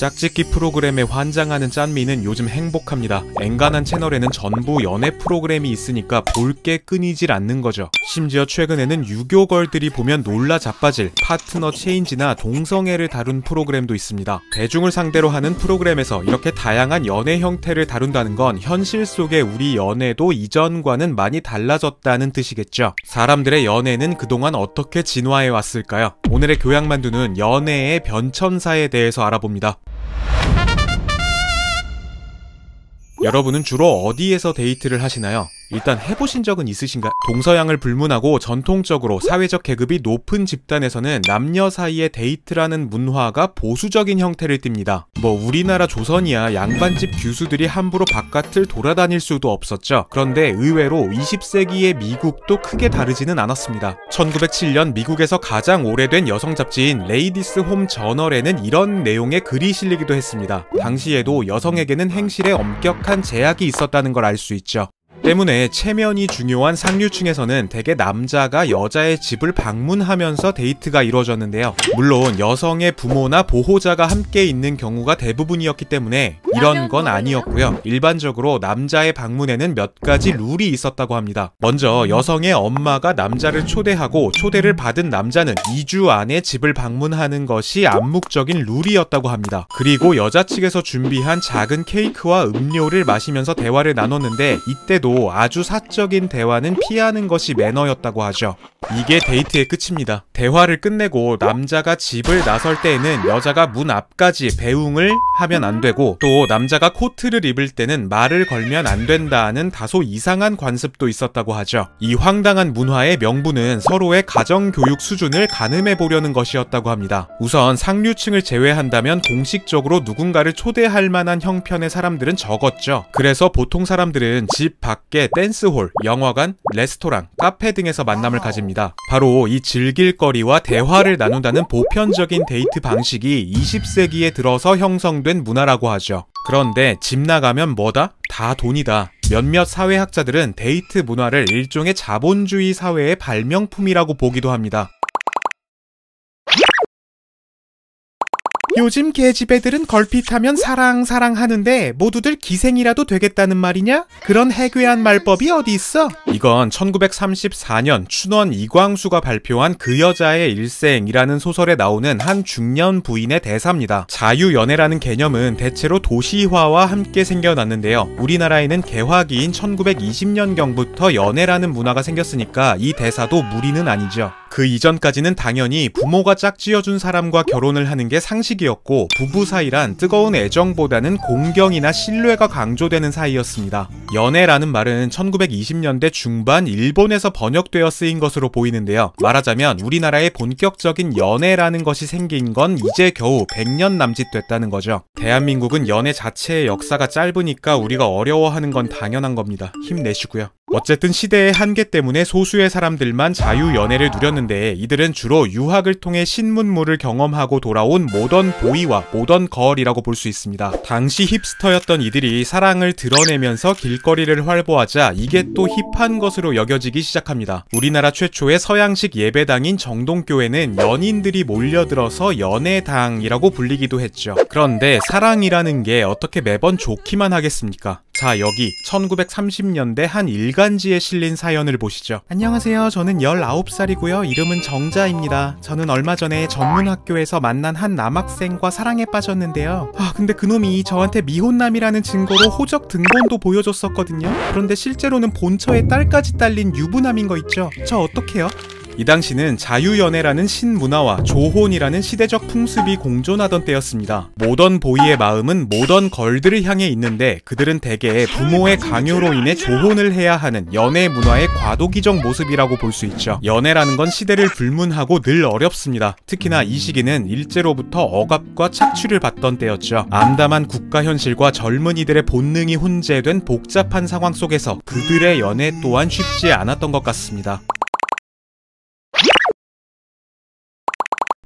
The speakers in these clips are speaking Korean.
짝짓기 프로그램에 환장하는 짠미는 요즘 행복합니다. 엔간한 채널에는 전부 연애 프로그램이 있으니까 볼 게 끊이질 않는 거죠. 심지어 최근에는 유교걸들이 보면 놀라 자빠질 파트너 체인지나 동성애를 다룬 프로그램도 있습니다. 대중을 상대로 하는 프로그램에서 이렇게 다양한 연애 형태를 다룬다는 건 현실 속의 우리 연애도 이전과는 많이 달라졌다는 뜻이겠죠. 사람들의 연애는 그동안 어떻게 진화해 왔을까요? 오늘의 교양만두는 연애의 변천사에 대해서 알아봅니다. 여러분은 주로 어디에서 데이트를 하시나요? 일단 해보신 적은 있으신가요? 동서양을 불문하고 전통적으로 사회적 계급이 높은 집단에서는 남녀 사이의 데이트라는 문화가 보수적인 형태를 띱니다. 우리나라 조선이야 양반집 교수들이 함부로 바깥을 돌아다닐 수도 없었죠. 그런데 의외로 20세기의 미국도 크게 다르지는 않았습니다. 1907년 미국에서 가장 오래된 여성 잡지인 레이디스 홈 저널에는 이런 내용의 글이 실리기도 했습니다. 당시에도 여성에게는 행실에 엄격한 제약이 있었다는 걸 알 수 있죠. 때문에 체면이 중요한 상류층에서는 대개 남자가 여자의 집을 방문하면서 데이트가 이루어졌는데요. 물론 여성의 부모나 보호자가 함께 있는 경우가 대부분이었기 때문에 이런 건 아니었고요. 일반적으로 남자의 방문에는 몇 가지 룰이 있었다고 합니다. 먼저 여성의 엄마가 남자를 초대하고 초대를 받은 남자는 2주 안에 집을 방문하는 것이 암묵적인 룰이었다고 합니다. 그리고 여자 측에서 준비한 작은 케이크와 음료를 마시면서 대화를 나눴는데 이때도 아주 사적인 대화는 피하는 것이 매너였다고 하죠. 이게 데이트의 끝입니다. 대화를 끝내고 남자가 집을 나설 때에는 여자가 문 앞까지 배웅을 하면 안 되고, 또 남자가 코트를 입을 때는 말을 걸면 안 된다는 다소 이상한 관습도 있었다고 하죠. 이 황당한 문화의 명분은 서로의 가정교육 수준을 가늠해 보려는 것이었다고 합니다. 우선 상류층을 제외한다면 공식적으로 누군가를 초대할 만한 형편의 사람들은 적었죠. 그래서 보통 사람들은 집 밖에 댄스홀, 영화관, 레스토랑, 카페 등에서 만남을 가집니다. 바로 이 즐길 거리와 대화를 나눈다는 보편적인 데이트 방식이 20세기에 들어서 형성된 문화라고 하죠. 그런데 집 나가면 뭐다? 다 돈이다. 몇몇 사회학자들은 데이트 문화를 일종의 자본주의 사회의 발명품이라고 보기도 합니다. 요즘 계집애들은 걸핏하면 사랑 하는데 모두들 기생이라도 되겠다는 말이냐? 그런 해괴한 말법이 어디 있어? 이건 1934년 춘원 이광수가 발표한 그 여자의 일생이라는 소설에 나오는 한 중년 부인의 대사입니다. 자유연애라는 개념은 대체로 도시화와 함께 생겨났는데요. 우리나라에는 개화기인 1920년경부터 연애라는 문화가 생겼으니까 이 대사도 무리는 아니죠. 그 이전까지는 당연히 부모가 짝지어준 사람과 결혼을 하는 게 상식이었고, 부부 사이란 뜨거운 애정보다는 공경이나 신뢰가 강조되는 사이였습니다. 연애라는 말은 1920년대 중반 일본에서 번역되어 쓰인 것으로 보이는데요. 말하자면 우리나라의 본격적인 연애라는 것이 생긴 건 이제 겨우 100년 남짓 됐다는 거죠. 대한민국은 연애 자체의 역사가 짧으니까 우리가 어려워하는 건 당연한 겁니다. 힘내시고요. 어쨌든 시대의 한계 때문에 소수의 사람들만 자유연애를 누렸는데, 이들은 주로 유학을 통해 신문물을 경험하고 돌아온 모던 보이와 모던 걸이라고 볼 수 있습니다. 당시 힙스터였던 이들이 사랑을 드러내면서 길거리를 활보하자 이게 또 힙한 것으로 여겨지기 시작합니다. 우리나라 최초의 서양식 예배당인 정동교회는 연인들이 몰려들어서 연애당이라고 불리기도 했죠. 그런데 사랑이라는 게 어떻게 매번 좋기만 하겠습니까? 자, 여기 1930년대 한 일간지에 실린 사연을 보시죠. 안녕하세요. 저는 19살이고요. 이름은 정자입니다. 저는 얼마 전에 전문학교에서 만난 한 남학생과 사랑에 빠졌는데요. 근데 그놈이 저한테 미혼남이라는 증거로 호적 등본도 보여줬었거든요. 그런데 실제로는 본처에 딸까지 딸린 유부남인 거 있죠. 저 어떡해요? 이 당시는 자유연애라는 신문화와 조혼이라는 시대적 풍습이 공존하던 때였습니다. 모던 보이의 마음은 모던 걸들을 향해 있는데, 그들은 대개 부모의 강요로 인해 조혼을 해야 하는 연애 문화의 과도기적 모습이라고 볼 수 있죠. 연애라는 건 시대를 불문하고 늘 어렵습니다. 특히나 이 시기는 일제로부터 억압과 착취를 받던 때였죠. 암담한 국가 현실과 젊은이들의 본능이 혼재된 복잡한 상황 속에서 그들의 연애 또한 쉽지 않았던 것 같습니다.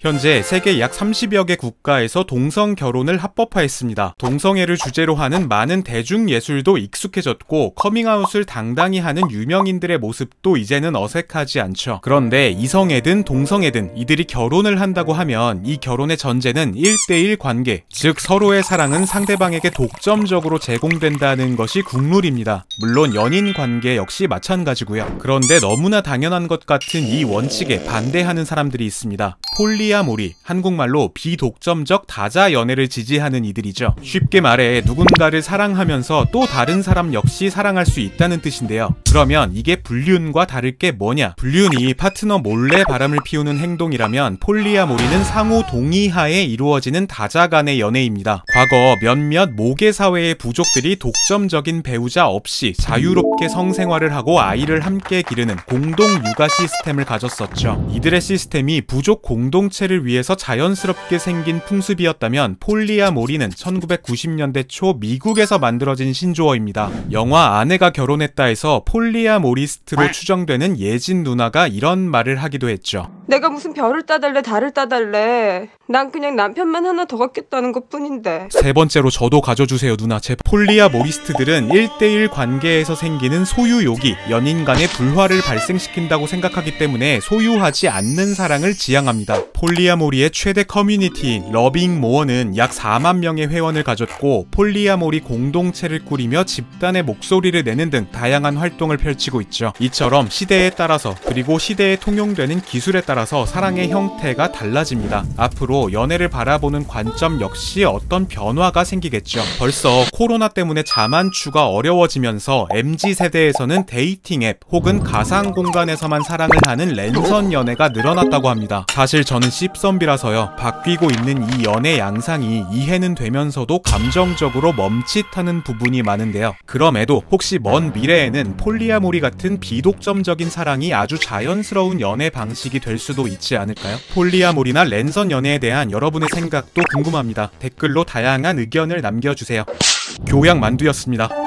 현재 세계 약 30여 개 국가에서 동성 결혼을 합법화했습니다. 동성애를 주제로 하는 많은 대중예술도 익숙해졌고 커밍아웃을 당당히 하는 유명인들의 모습도 이제는 어색하지 않죠. 그런데 이성애든 동성애든 이들이 결혼을 한다고 하면 이 결혼의 전제는 1대1 관계, 즉 서로의 사랑은 상대방에게 독점적으로 제공된다는 것이 국룰입니다. 물론 연인 관계 역시 마찬가지고요. 그런데 너무나 당연한 것 같은 이 원칙에 반대하는 사람들이 있습니다. 폴리아모리, 한국말로 비독점적 다자 연애를 지지하는 이들이죠. 쉽게 말해 누군가를 사랑하면서 또 다른 사람 역시 사랑할 수 있다는 뜻인데요. 그러면 이게 불륜과 다를 게 뭐냐? 불륜이 파트너 몰래 바람을 피우는 행동이라면 폴리아모리는 상호 동의하에 이루어지는 다자 간의 연애입니다. 과거 몇몇 모계 사회의 부족들이 독점적인 배우자 없이 자유롭게 성생활을 하고 아이를 함께 기르는 공동 육아 시스템을 가졌었죠. 이들의 시스템이 부족 공동체를 위해서 자연스럽게 생긴 풍습이었다면 폴리아모리는 1990년대 초 미국에서 만들어진 신조어입니다. 영화 아내가 결혼했다 해서 폴리아모리스트로 추정되는 예진 누나가 이런 말을 하기도 했죠. 내가 무슨 별을 따달래 달을 따달래. 난 그냥 남편만 하나 더 갖겠다는 것 뿐인데. 세 번째로 저도 가져주세요 누나. 제 폴리아모리스트들은 1대1 관계에서 생기는 소유욕이 연인 간의 불화를 발생시킨다고 생각하기 때문에 소유하지 않는 사랑을 지향합니다. 폴리아모리의 최대 커뮤니티인 러빙모어는 약 4만 명의 회원을 가졌고 폴리아모리 공동체를 꾸리며 집단의 목소리를 내는 등 다양한 활동을 펼치고 있죠. 이처럼 시대에 따라서 그리고 시대에 통용되는 기술에 따라서 사랑의 형태가 달라집니다. 앞으로 연애를 바라보는 관점 역시 어떤 변화가 생기겠죠. 벌써 코로나 때문에 자만추가 어려워지면서 MZ세대에서는 데이팅 앱 혹은 가상 공간에서만 사랑을 하는 랜선 연애가 늘어났다고 합니다. 사실 저는 씹선비라서요. 바뀌고 있는 이 연애 양상이 이해는 되면서도 감정적으로 멈칫하는 부분이 많은데요. 그럼에도 혹시 먼 미래에는 폴리아모리 같은 비독점적인 사랑이 아주 자연스러운 연애 방식이 될 수도 있지 않을까요? 폴리아모리나 랜선 연애에 대한 여러분의 생각도 궁금합니다. 댓글로 다양한 의견을 남겨주세요. 교양 만두였습니다.